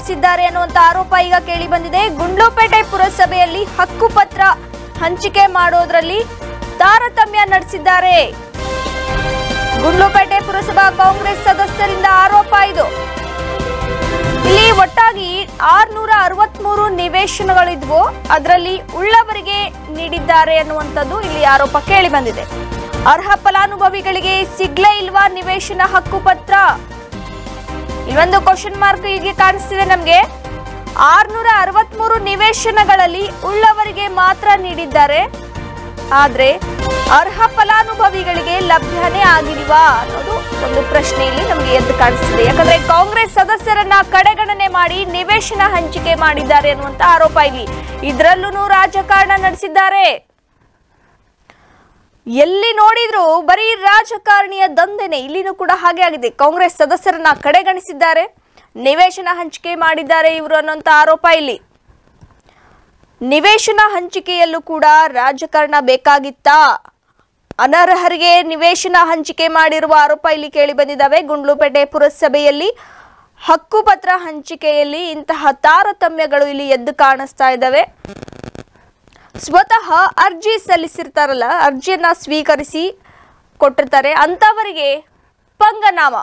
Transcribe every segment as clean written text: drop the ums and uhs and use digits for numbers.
ನಡೆಸಿದ್ದಾರೆ ಅನ್ನುವಂತ ಆರೋಪ ಈಗ ಕೇಳಿ ಬಂದಿದೆ. ಗುಂಡ್ಲುಪೇಟೆ ಪುರಸಭೆಯಲ್ಲಿ ಹಕ್ಕುಪತ್ರ ಹಂಚಿಕೆ ಮಾಡೋದ್ರಲ್ಲಿ ತಾರತಮ್ಯ ನಡೆಸಿದ್ದಾರೆ. ಗುಂಡ್ಲುಪೇಟೆ ಪುರಸಭಾ ಕಾಂಗ್ರೆಸ್ ಸದಸ್ಯರಿಂದ ಆರೋಪ ಇದು. ಇಲ್ಲಿ ಒಟ್ಟಾಗಿ 663 ನಿವೇಶನಗಳಿದ್ವು, ಅದರಲ್ಲಿ ಉಳ್ಳವರಿಗೆ ನೀಡಿದ್ದಾರೆ ಅನ್ನುವಂಥದ್ದು ಇಲ್ಲಿ ಆರೋಪ ಕೇಳಿ ಬಂದಿದೆ. ಅರ್ಹ ಫಲಾನುಭವಿಗಳಿಗೆ ಸಿಗ್ಲೇ ಇಲ್ವಾ ನಿವೇಶನ ಹಕ್ಕುಪತ್ರ? ಇಲ್ಲೊಂದು ಕ್ವಶನ್ ಮಾರ್ಕ್ ಹೀಗೆ ಕಾಣಿಸ್ತಿದೆ ನಮ್ಗೆ. 663 ನಿವೇಶನಗಳಲ್ಲಿ ಉಳ್ಳವರಿಗೆ ಮಾತ್ರ ನೀಡಿದ್ದಾರೆ, ಆದ್ರೆ ಅರ್ಹ ಫಲಾನುಭವಿಗಳಿಗೆ ಲಭ್ಯನೇ ಆಗಿಲ್ವಾ ಅನ್ನೋದು ಒಂದು ಪ್ರಶ್ನೆ ಇಲ್ಲಿ ನಮಗೆ ಎದ್ದು ಕಾಣಿಸ್ತಿದೆ. ಯಾಕಂದ್ರೆ ಕಾಂಗ್ರೆಸ್ ಸದಸ್ಯರನ್ನ ಕಡೆಗಣನೆ ಮಾಡಿ ನಿವೇಶನ ಹಂಚಿಕೆ ಮಾಡಿದ್ದಾರೆ ಅನ್ನುವಂತ ಆರೋಪ ಇಲ್ಲಿ. ಇದರಲ್ಲೂ ರಾಜಕಾರಣ ನಡೆಸಿದ್ದಾರೆ. ಎಲ್ಲಿ ನೋಡಿದ್ರು ಬರೀ ರಾಜಕಾರಣಿಯ ದಂಧೆನೆ. ಇಲ್ಲಿನೂ ಕೂಡ ಹಾಗೆ ಆಗಿದೆ. ಕಾಂಗ್ರೆಸ್ ಸದಸ್ಯರನ್ನ ಕಡೆಗಣಿಸಿದ್ದಾರೆ, ನಿವೇಶನ ಹಂಚಿಕೆ ಮಾಡಿದ್ದಾರೆ ಇವರು ಅನ್ನೋಂತ ಆರೋಪ ಇಲ್ಲಿ. ನಿವೇಶನ ಹಂಚಿಕೆಯಲ್ಲೂ ಕೂಡ ರಾಜಕಾರಣ ಬೇಕಾಗಿತ್ತಾ? ಅನರ್ಹರಿಗೆ ನಿವೇಶನ ಹಂಚಿಕೆ ಮಾಡಿರುವ ಆರೋಪ ಇಲ್ಲಿ ಕೇಳಿ ಬಂದಿದ್ದಾವೆ. ಗುಂಡ್ಲುಪೇಟೆ ಪುರಸಭೆಯಲ್ಲಿ ಹಕ್ಕುಪತ್ರ ಹಂಚಿಕೆಯಲ್ಲಿ ಇಂತಹ ತಾರತಮ್ಯಗಳು ಇಲ್ಲಿ ಎದ್ದು ಕಾಣಿಸ್ತಾ ಇದ್ದಾವೆ. ಸ್ವತಃ ಅರ್ಜಿ ಸಲ್ಲಿಸಿರ್ತಾರಲ್ಲ, ಅರ್ಜಿಯನ್ನ ಸ್ವೀಕರಿಸಿ ಕೊಟ್ಟಿರ್ತಾರೆ, ಅಂತವರಿಗೆ ಪಂಗನಾಮ,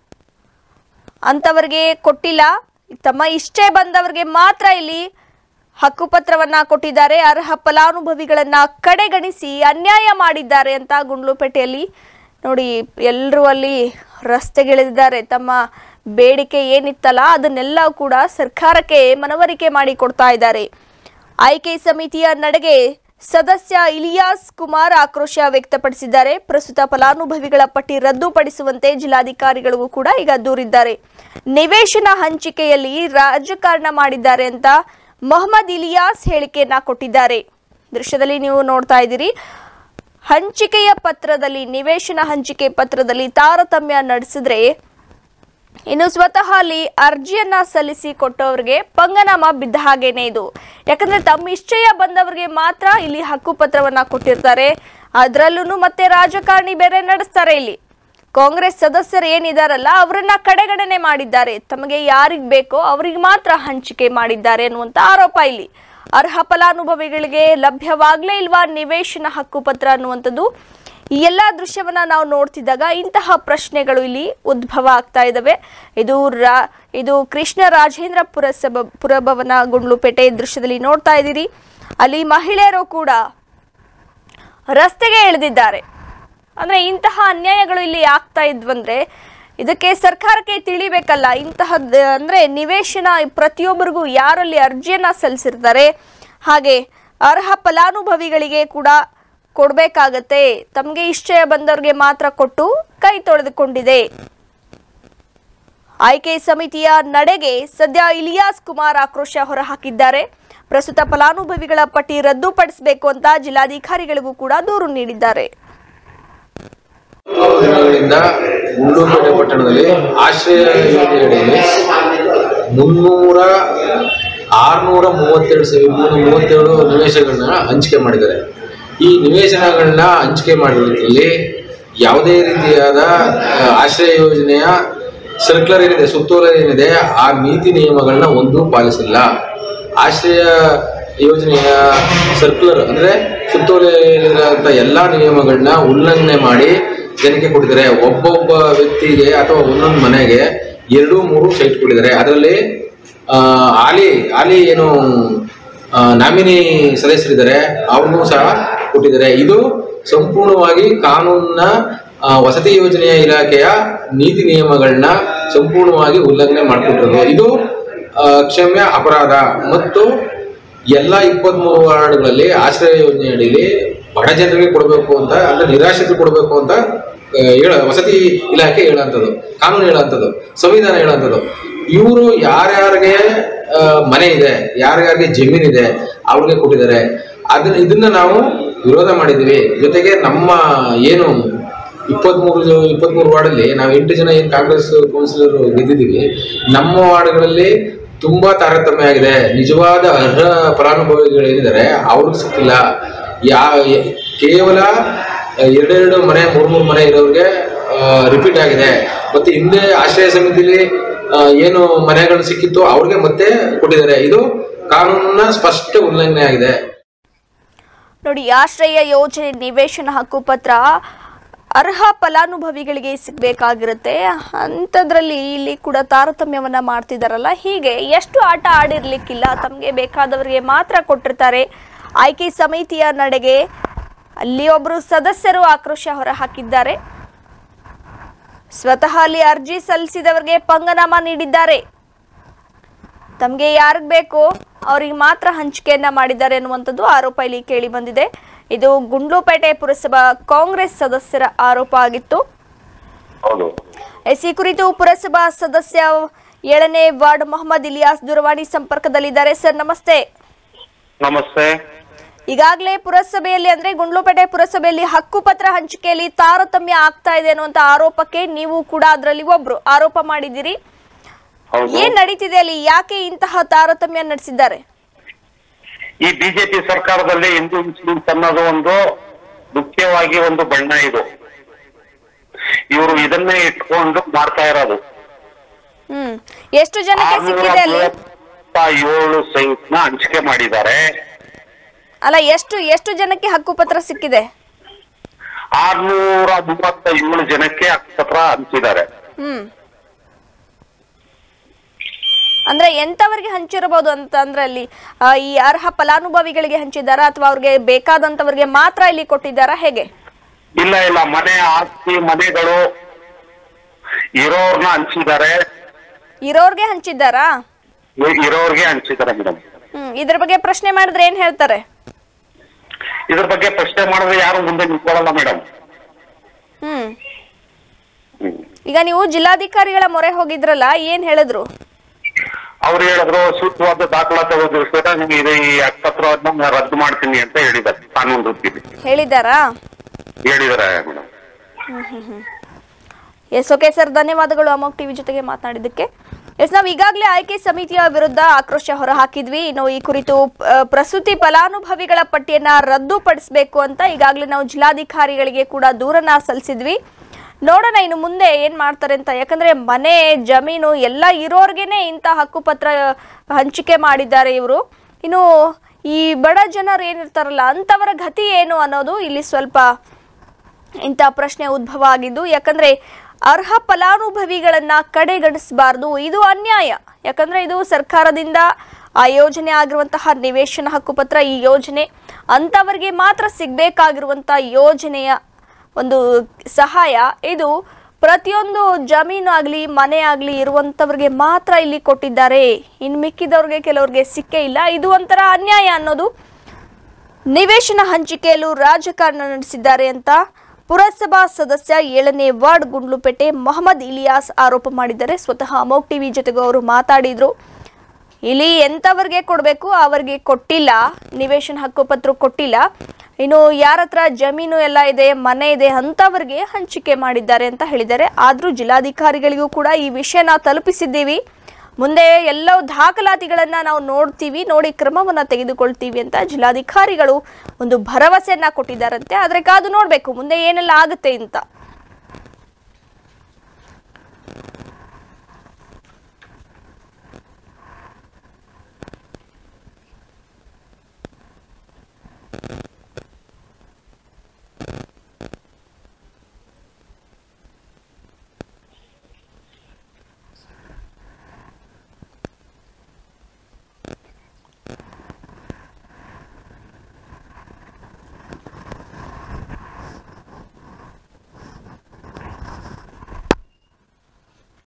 ಅಂತವರಿಗೆ ಕೊಟ್ಟಿಲ್ಲ. ತಮ್ಮ ಇಷ್ಟೇ ಬಂದವರಿಗೆ ಮಾತ್ರ ಇಲ್ಲಿ ಹಕ್ಕುಪತ್ರವನ್ನ ಕೊಟ್ಟಿದ್ದಾರೆ. ಅರ್ಹ ಫಲಾನುಭವಿಗಳನ್ನ ಕಡೆಗಣಿಸಿ ಅನ್ಯಾಯ ಮಾಡಿದ್ದಾರೆ ಅಂತ ಗುಂಡ್ಲುಪೇಟೆಯಲ್ಲಿ ನೋಡಿ ಎಲ್ಲರೂ ಅಲ್ಲಿ ರಸ್ತೆಗಿಳಿದಿದ್ದಾರೆ. ತಮ್ಮ ಬೇಡಿಕೆ ಏನಿತ್ತಲ್ಲ ಅದನ್ನೆಲ್ಲ ಕೂಡ ಸರ್ಕಾರಕ್ಕೆ ಮನವರಿಕೆ ಮಾಡಿ ಕೊಡ್ತಾ ಇದ್ದಾರೆ. ಆಯ್ಕೆ ಸಮಿತಿಯ ನಡೆಗೆ ಸದಸ್ಯ ಇಲಿಯಾಸ್ ಕುಮಾರ್ ಆಕ್ರೋಶ ವ್ಯಕ್ತಪಡಿಸಿದ್ದಾರೆ. ಪ್ರಸ್ತುತ ಫಲಾನುಭವಿಗಳ ಪಟ್ಟಿ ರದ್ದುಪಡಿಸುವಂತೆ ಜಿಲ್ಲಾಧಿಕಾರಿಗಳಿಗೂ ಕೂಡ ಈಗ ದೂರಿದ್ದಾರೆ. ನಿವೇಶನ ಹಂಚಿಕೆಯಲ್ಲಿ ರಾಜಕಾರಣ ಮಾಡಿದ್ದಾರೆ ಅಂತ ಮೊಹಮ್ಮದ್ ಇಲಿಯಾಸ್ ಹೇಳಿಕೆಯನ್ನ ಕೊಟ್ಟಿದ್ದಾರೆ. ದೃಶ್ಯದಲ್ಲಿ ನೀವು ನೋಡ್ತಾ ಇದ್ದೀರಿ. ಹಂಚಿಕೆಯ ಪತ್ರದಲ್ಲಿ, ನಿವೇಶನ ಹಂಚಿಕೆ ಪತ್ರದಲ್ಲಿ ತಾರತಮ್ಯ ನಡೆಸಿದ್ರೆ ಇನ್ನು ಸ್ವತಃ ಅಲ್ಲಿ ಅರ್ಜಿಯನ್ನ ಸಲ್ಲಿಸಿ ಕೊಟ್ಟವರಿಗೆ ಪಂಗನಾಮ ಬಿದ್ದ ಹಾಗೇನೆ ಇದು. ಯಾಕಂದ್ರೆ ತಮ್ಮ ಇಷ್ಟಯ ಬಂದವರಿಗೆ ಮಾತ್ರ ಇಲ್ಲಿ ಹಕ್ಕುಪತ್ರವನ್ನ ಕೊಟ್ಟಿರ್ತಾರೆ. ಅದರಲ್ಲೂ ಮತ್ತೆ ರಾಜಕಾರಣಿ ಬೇರೆ ನಡೆಸ್ತಾರೆ. ಇಲ್ಲಿ ಕಾಂಗ್ರೆಸ್ ಸದಸ್ಯರು ಏನಿದಾರಲ್ಲ ಅವರನ್ನ ಕಡೆಗಣನೆ ಮಾಡಿದ್ದಾರೆ. ತಮಗೆ ಯಾರಿಗ್ ಬೇಕೋ ಅವರಿಗೆ ಮಾತ್ರ ಹಂಚಿಕೆ ಮಾಡಿದ್ದಾರೆ ಅನ್ನುವಂತ ಆರೋಪ ಇಲ್ಲಿ. ಅರ್ಹ ಫಲಾನುಭವಿಗಳಿಗೆ ಲಭ್ಯವಾಗ್ಲೇ ಇಲ್ವಾ ನಿವೇಶನ ಹಕ್ಕುಪತ್ರ ಅನ್ನುವಂಥದ್ದು. ಈ ಎಲ್ಲಾ ದೃಶ್ಯವನ್ನ ನಾವು ನೋಡ್ತಿದ್ದಾಗ ಇಂತಹ ಪ್ರಶ್ನೆಗಳು ಇಲ್ಲಿ ಉದ್ಭವ ಆಗ್ತಾ ಇದಾವೆ. ಇದು ಕೃಷ್ಣ ರಾಜೇಂದ್ರ ಪುರಭವನ ಗುಂಡ್ಲುಪೇಟೆ ದೃಶ್ಯದಲ್ಲಿ ನೋಡ್ತಾ ಇದ್ದೀರಿ. ಅಲ್ಲಿ ಮಹಿಳೆಯರು ಕೂಡ ರಸ್ತೆಗೆ ಇಳಿದಿದ್ದಾರೆ. ಅಂದ್ರೆ ಇಂತಹ ಅನ್ಯಾಯಗಳು ಇಲ್ಲಿ ಆಗ್ತಾ ಇದ್ವಂದ್ರೆ ಇದಕ್ಕೆ ಸರ್ಕಾರಕ್ಕೆ ತಿಳಿಬೇಕಲ್ಲ. ಇಂತಹ ಅಂದ್ರೆ ನಿವೇಶನ ಪ್ರತಿಯೊಬ್ಬರಿಗೂ ಯಾರಲ್ಲಿ ಅರ್ಜಿಯನ್ನ ಸಲ್ಲಿಸಿರ್ತಾರೆ ಹಾಗೆ ಅರ್ಹ ಫಲಾನುಭವಿಗಳಿಗೆ ಕೂಡ ಕೊಡಬೇಕಾಗತ್ತೆ. ತಮಗೆ ಇಷ್ಟ ಬಂದವರಿಗೆ ಮಾತ್ರ ಕೊಟ್ಟು ಕೈ ತೊಳೆದುಕೊಂಡಿದೆ. ಆಯ್ಕೆ ಸಮಿತಿಯ ನಡೆಗೆ ಸದ್ಯ ಇಲಿಯಾಸ್ ಕುಮಾರ್ ಆಕ್ರೋಶ ಹೊರಹಾಕಿದ್ದಾರೆ. ಪ್ರಸ್ತುತ ಫಲಾನುಭವಿಗಳ ಪಟ್ಟಿ ರದ್ದುಪಡಿಸಬೇಕು ಅಂತ ಜಿಲ್ಲಾಧಿಕಾರಿಗಳಿಗೂ ಕೂಡ ದೂರು ನೀಡಿದ್ದಾರೆ. ಗುಂಡ್ಲುಪೇಟೆ ಪಟ್ಟಣದಲ್ಲಿ ಆಶ್ರಯ ಯೋಜನೆಯಡಿಯಲ್ಲಿ 637 ನಿವೇಶನಗಳನ್ನ ಹಂಚಿಕೆ ಮಾಡಿದ್ದಾರೆ. ಈ ನಿವೇಶನಗಳನ್ನ ಹಂಚಿಕೆ ಮಾಡಿರೋದ್ರಲ್ಲಿ ಯಾವುದೇ ರೀತಿಯಾದ ಆಶ್ರಯ ಯೋಜನೆಯ ಸರ್ಕ್ಯುಲರ್ ಏನಿದೆ, ಸುತ್ತೋಲೆ ಏನಿದೆ, ಆ ನೀತಿ ನಿಯಮಗಳನ್ನ ಒಂದೂ ಪಾಲಿಸಿಲ್ಲ. ಆಶ್ರಯ ಯೋಜನೆಯ ಸರ್ಕ್ಯುಲರ್ ಅಂದ್ರೆ ಸುತ್ತೋಲೆಯಲ್ಲಿರುವಂಥ ಎಲ್ಲ ನಿಯಮಗಳನ್ನ ಉಲ್ಲಂಘನೆ ಮಾಡಿ ಜನಕ್ಕೆ ಕೊಟ್ಟಿದ್ದಾರೆ. ಒಬ್ಬೊಬ್ಬ ವ್ಯಕ್ತಿಗೆ ಅಥವಾ ಒಂದೊಂದು ಮನೆಗೆ 2-3 ಸೈಟ್ ಕೊಟ್ಟಿದ್ದಾರೆ. ಅದರಲ್ಲಿ ಹಾಲಿ ಏನು ನಾಮಿನಿ ಸದಸ್ಯರಿದ್ದಾರೆ ಅವ್ರಿಗೂ ಸಹ ಕೊಟ್ಟಿದ್ದಾರೆ. ಇದು ಸಂಪೂರ್ಣವಾಗಿ ಕಾನೂನಿನ ವಸತಿ ಯೋಜನೆಯ ಇಲಾಖೆಯ ನೀತಿ ನಿಯಮಗಳನ್ನ ಸಂಪೂರ್ಣವಾಗಿ ಉಲ್ಲಂಘನೆ ಮಾಡಿಕೊಟ್ಟಿರೋದು. ಇದು ಕ್ಷಮ್ಯ ಅಪರಾಧ. ಮತ್ತು ಎಲ್ಲ 23 ವಾರ್ಡ್ಗಳಲ್ಲಿ ಆಶ್ರಯ ಯೋಜನೆ ಅಡಿಯಲ್ಲಿ ಬಡ ಜನರಿಗೆ ಕೊಡಬೇಕು ಅಂತ, ಅಂದ್ರೆ ನಿರಾಶ್ರಿತರು ಕೊಡಬೇಕು ಅಂತ ವಸತಿ ಇಲಾಖೆ ಹೇಳುವಂಥದ್ದು, ಕಾನೂನು ಹೇಳುವಂಥದ್ದು, ಸಂವಿಧಾನ ಹೇಳುವಂಥದ್ದು. ಇವರು ಯಾರ್ಯಾರಿಗೆ ಮನೆ ಇದೆ, ಯಾರ್ಯಾರಿಗೆ ಜಮೀನಿದೆ ಅವ್ರಿಗೆ ಕೊಟ್ಟಿದ್ದಾರೆ. ಇದನ್ನ ನಾವು ವಿರೋಧ ಮಾಡಿದ್ದೀವಿ. ಜೊತೆಗೆ ನಮ್ಮ ಏನು 23 ವಾರ್ಡಲ್ಲಿ ನಾವು 8 ಜನ ಏನು ಕಾಂಗ್ರೆಸ್ ಕೌನ್ಸಿಲರ್ ಗೆದ್ದಿದ್ದೀವಿ, ನಮ್ಮ ವಾರ್ಡ್ಗಳಲ್ಲಿ ತುಂಬಾ ತಾರತಮ್ಯ ಆಗಿದೆ. ನಿಜವಾದ ಅರ್ಹ ಫಲಾನುಭವಿಗಳೇನಿದ್ದಾರೆ ಅವ್ರಿಗೆ ಸಿಕ್ಕಿಲ್ಲ. ಕೇವಲ 2 ಮನೆ 3 ಮನೆ ಇರೋರಿಗೆ ರಿಪೀಟ್ ಆಗಿದೆ. ಮತ್ತೆ ಹಿಂದೆ ಆಶ್ರಯ ಸಮಿತಿಲಿ ಏನು ಮನೆಗಳು ಸಿಕ್ಕಿತ್ತು ಅವ್ರಿಗೆ ಮತ್ತೆ ಕೊಟ್ಟಿದ್ದಾರೆ. ಇದು ಕಾನೂನಿನ ಸ್ಪಷ್ಟ ಉಲ್ಲಂಘನೆ ಆಗಿದೆ. ನೋಡಿ, ಆಶ್ರಯ ಯೋಜನೆ ನಿವೇಶನ ಹಕ್ಕುಪತ್ರ ಅರ್ಹ ಫಲಾನುಭವಿಗಳಿಗೆ ಸಿಗಬೇಕಾಗಿರುತ್ತೆ. ಅಂಥದ್ರಲ್ಲಿ ಇಲ್ಲಿ ಕೂಡ ತಾರತಮ್ಯವನ್ನ ಮಾಡ್ತಿದಾರಲ್ಲ, ಹೀಗೆ ಎಷ್ಟು ಆಟ ಆಡಿರ್ಲಿಕ್ಕಿಲ್ಲ. ತಮಗೆ ಬೇಕಾದವರಿಗೆ ಮಾತ್ರ ಕೊಟ್ಟಿರ್ತಾರೆ. ಆಯ್ಕೆ ಸಮಿತಿಯ ನಡೆಗೆ ಅಲ್ಲಿ ಒಬ್ಬರು ಸದಸ್ಯರು ಆಕ್ರೋಶ ಹೊರಹಾಕಿದ್ದಾರೆ. ಸ್ವತಃ ಅಲ್ಲಿ ಅರ್ಜಿ ಸಲ್ಲಿಸಿದವರಿಗೆ ಪಂಗನಾಮ ನೀಡಿದ್ದಾರೆ. ತಮಗೆ ಯಾರಿಗೆ ಬೇಕೋ ಅವರಿಗೆ ಮಾತ್ರ ಹಂಚಿಕೆಯನ್ನ ಮಾಡಿದ್ದಾರೆ ಅನ್ನುವಂಥದ್ದು ಆರೋಪ ಇಲ್ಲಿ ಕೇಳಿ ಬಂದಿದೆ. ಇದು ಗುಂಡ್ಲುಪೇಟೆ ಪುರಸಭಾ ಕಾಂಗ್ರೆಸ್ ಸದಸ್ಯರ ಆರೋಪ ಆಗಿತ್ತು. ಈ ಕುರಿತು ಪುರಸಭಾ ಸದಸ್ಯ 7ನೇ ವಾರ್ಡ್ ಮೊಹಮ್ಮದ್ ಇಲಿಯಾಸ್ ದೂರವಾಣಿ ಸಂಪರ್ಕದಲ್ಲಿದ್ದಾರೆ. ಸರ್ ನಮಸ್ತೆ. ನಮಸ್ತೆ. ಈಗಾಗಲೇ ಪುರಸಭೆಯಲ್ಲಿ ಅಂದ್ರೆ ಗುಂಡ್ಲುಪೇಟೆ ಪುರಸಭೆಯಲ್ಲಿ ಹಕ್ಕುಪತ್ರ ಹಂಚಿಕೆಯಲ್ಲಿ ತಾರತಮ್ಯ ಆಗ್ತಾ ಇದೆ ಅನ್ನುವಂತ ಆರೋಪಕ್ಕೆ ನೀವು ಕೂಡ ಅದರಲ್ಲಿ ಒಬ್ರು ಆರೋಪ ಮಾಡಿದ್ದೀರಿ. ಏನ್ ನಡೀತಿದೆ ಅಲ್ಲಿ? ಯಾಕೆ ಇಂತಹ ತಾರತಮ್ಯ ನಡೆಸಿದ್ದಾರೆ? ಈ ಬಿಜೆಪಿ ಸರ್ಕಾರದಲ್ಲಿ ಹಿಂದೂ ಮುಸ್ಲಿಮ್ಸ್ ಅನ್ನೋದು ಒಂದು ಮುಖ್ಯವಾಗಿ ಒಂದು ಬಣ್ಣ. ಇದು ಇವರು ಇದನ್ನೇ ಇಟ್ಕೊಂಡು ಮಾಡ್ತಾ ಇರೋದು. ಎಷ್ಟು ಜನಕ್ಕೆ ಸಿಕ್ಕಿದೆ ಅಲ್ಲಿ? 7 ಸೈಟ್ನ ಹಂಚಿಕೆ ಮಾಡಿದ್ದಾರೆ. ಅಲ್ಲ, ಎಷ್ಟು ಜನಕ್ಕೆ ಹಕ್ಕುಪತ್ರ ಸಿಕ್ಕಿದೆ? 637 ಜನಕ್ಕೆ ಹಕ್ಕುಪತ್ರ ಹಂಚಿದ್ದಾರೆ. ಅಂದ್ರೆ ಎಂತವರಿಗೆ ಹಂಚಿರಬಹುದು ಅಂತ ಅಂದ್ರೆ ಅಲ್ಲಿ ಈ ಅರ್ಹ ಫಲಾನುಭವಿಗಳಿಗೆ ಹಂಚಿದಾರಾ ಅಥವಾ ಅವ್ರಿಗೆ ಬೇಕಾದಂತವರಿಗೆ ಮಾತ್ರ ಇಲ್ಲಿ ಕೊಟ್ಟಿದ್ದಾರಾ, ಹೇಗೆ? ಇಲ್ಲ, ಮನೆ ಆಸ್ತಿ ಮನೆಗಳು ಇರೋರ್ನ ಹಂಚಿದ್ದಾರೆ. ಇರೋರ್ಗೆ ಹಂಚಿದ್ದಾರಾ? ಇರೋರ್ಗೆ ಹಂಚಿದ್ದಾರೆ ಮೇಡಮ್. ಇದ್ರ ಬಗ್ಗೆ ಪ್ರಶ್ನೆ ಮಾಡಿದ್ರೆ ಏನ್ ಹೇಳ್ತಾರೆ? ಇದ್ರ ಬಗ್ಗೆ ಪ್ರಶ್ನೆ ಮಾಡಿದ್ರೆ ಯಾರು ಮುಂದೆ ನಿಂತ್ಕೊಳ್ಳಲ್ಲ ಮೇಡಮ್. ಈಗ ನೀವು ಜಿಲ್ಲಾಧಿಕಾರಿಗಳ ಮೊರೆ ಹೋಗಿದ್ರಲ್ಲ, ಏನ್ ಹೇಳಿದ್ರು? ಅವ್ರು ಹೇಳಿದ್ರು ಸೂಕ್ತವಾದ ದಾಖಲಾತಿ ಒದಗಿಸಿದ್ರೆ ನಿಮಗೆ ಈ ಹಕ್ಕುಪತ್ರವನ್ನು ರದ್ದು ಮಾಡ್ತೀನಿ ಅಂತ ಹೇಳಿದ್ದಾರೆ. ಕಾನೂನು ರೀತಿಯಲ್ಲಿ ಹೇಳಿದಾರಾ? ಹೇಳಿದಾರೆ ಮೇಡಮ್. ಎಸ್, ಓಕೆ ಸರ್, ಧನ್ಯವಾದಗಳು ಅಮೋಘ್ ಟಿವಿ ಜೊತೆಗೆ ಮಾತನಾಡಿದ್ದಕ್ಕೆ. ಎಸ್, ನಾವು ಈಗಾಗಲೇ ಆಯ್ಕೆ ಸಮಿತಿಯ ವಿರುದ್ಧ ಆಕ್ರೋಶ ಹೊರಹಾಕಿದ್ವಿ. ಇನ್ನು ಈ ಕುರಿತು ಪ್ರಸೂತಿ ಫಲಾನುಭವಿಗಳ ಪಟ್ಟಿಯನ್ನ ರದ್ದುಪಡಿಸಬೇಕು ಅಂತ ಈಗಾಗಲೇ ನಾವು ಜಿಲ್ಲಾಧಿಕಾರಿಗಳಿಗೆ ಕೂಡ ದೂರನ್ನ ಸಲ್ಲಿಸಿದ್ವಿ. ನೋಡೋಣ ಇನ್ನು ಮುಂದೆ ಏನ್ ಮಾಡ್ತಾರೆ ಅಂತ. ಯಾಕಂದ್ರೆ ಮನೆ ಜಮೀನು ಎಲ್ಲ ಇರೋರ್ಗೆನೆ ಇಂಥ ಹಕ್ಕುಪತ್ರ ಹಂಚಿಕೆ ಮಾಡಿದ್ದಾರೆ ಇವರು. ಇನ್ನು ಈ ಬಡ ಜನರು ಏನಿರ್ತಾರಲ್ಲ ಅಂತವರ ಗತಿ ಏನು ಅನ್ನೋದು ಇಲ್ಲಿ ಸ್ವಲ್ಪ ಇಂಥ ಪ್ರಶ್ನೆ ಉದ್ಭವ ಆಗಿದ್ದು. ಯಾಕಂದ್ರೆ ಅರ್ಹ ಫಲಾನುಭವಿಗಳನ್ನ ಕಡೆಗಣಿಸಬಾರ್ದು, ಇದು ಅನ್ಯಾಯ. ಯಾಕಂದ್ರೆ ಇದು ಸರ್ಕಾರದಿಂದ ಆ ಯೋಜನೆ ಆಗಿರುವಂತಹ ನಿವೇಶನ ಹಕ್ಕುಪತ್ರ, ಈ ಯೋಜನೆ ಅಂತವರಿಗೆ ಮಾತ್ರ ಸಿಗ್ಬೇಕಾಗಿರುವಂತಹ ಯೋಜನೆಯ ಒಂದು ಸಹಾಯ. ಇದು ಪ್ರತಿಯೊಂದು ಜಮೀನು ಆಗಲಿ ಮನೆ ಆಗಲಿ ಇರುವಂತವ್ರಿಗೆ ಮಾತ್ರ ಇಲ್ಲಿ ಕೊಟ್ಟಿದ್ದಾರೆ. ಇನ್ನು ಮಿಕ್ಕಿದವ್ರಿಗೆ ಕೆಲವ್ರಿಗೆ ಸಿಕ್ಕೇ ಇಲ್ಲ. ಇದು ಒಂಥರ ಅನ್ಯಾಯ ಅನ್ನೋದು ನಿವೇಶನ ಹಂಚಿಕೆಯಲ್ಲೂ ರಾಜಕಾರಣ ನಡೆಸಿದ್ದಾರೆ ಅಂತ ಪುರಸಭಾ ಸದಸ್ಯ 7ನೇ ವಾರ್ಡ್ ಗುಂಡ್ಲುಪೇಟೆ ಮೊಹಮ್ಮದ್ ಇಲಿಯಾಸ್ ಆರೋಪ ಮಾಡಿದ್ದಾರೆ. ಸ್ವತಃ ಅಮೋಘ್ ಟಿವಿ ಜೊತೆಗೂ ಅವರು ಮಾತಾಡಿದ್ರು. ಇಲ್ಲಿ ಎಂತವರಿಗೆ ಕೊಡಬೇಕು ಅವರಿಗೆ ಕೊಟ್ಟಿಲ್ಲ, ನಿವೇಶನ ಹಕ್ಕುಪತ್ರ ಕೊಟ್ಟಿಲ್ಲ. ಇನ್ನು ಯಾರ ಹತ್ರ ಜಮೀನು ಎಲ್ಲ ಇದೆ, ಮನೆ ಇದೆ ಅಂತವರಿಗೆ ಹಂಚಿಕೆ ಮಾಡಿದ್ದಾರೆ ಅಂತ ಹೇಳಿದ್ದಾರೆ. ಆದರೂ ಜಿಲ್ಲಾಧಿಕಾರಿಗಳಿಗೂ ಕೂಡ ಈ ವಿಷಯನ ತಲುಪಿಸಿದ್ದೀವಿ. ಮುಂದೆ ಎಲ್ಲೋ ದಾಖಲಾತಿಗಳನ್ನ ನಾವು ನೋಡ್ತೀವಿ, ನೋಡಿ ಕ್ರಮವನ್ನ ತೆಗೆದುಕೊಳ್ತೀವಿ ಅಂತ ಜಿಲ್ಲಾಧಿಕಾರಿಗಳು ಒಂದು ಭರವಸೆಯನ್ನ ಕೊಟ್ಟಿದ್ದಾರಂತೆ. ಆದ್ರೆ ಕಾದು ನೋಡ್ಬೇಕು ಮುಂದೆ ಏನೆಲ್ಲ ಆಗುತ್ತೆ ಅಂತ.